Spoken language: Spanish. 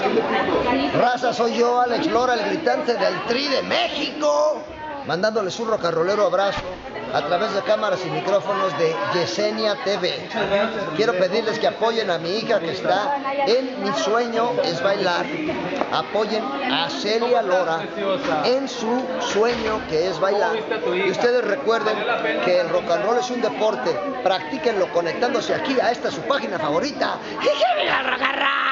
Raza, soy yo, Alex Lora, el gritante del Tri de México, mandándoles un rock and rollero abrazo a través de cámaras y micrófonos de Yesenia TV. Quiero pedirles que apoyen a mi hija que está en Mi Sueño es Bailar. Apoyen a Celia Lora en su sueño que es bailar. Y ustedes recuerden que el rock and roll es un deporte. Practíquenlo conectándose aquí a esta su página favorita. ¡Y que viva el rock and roll!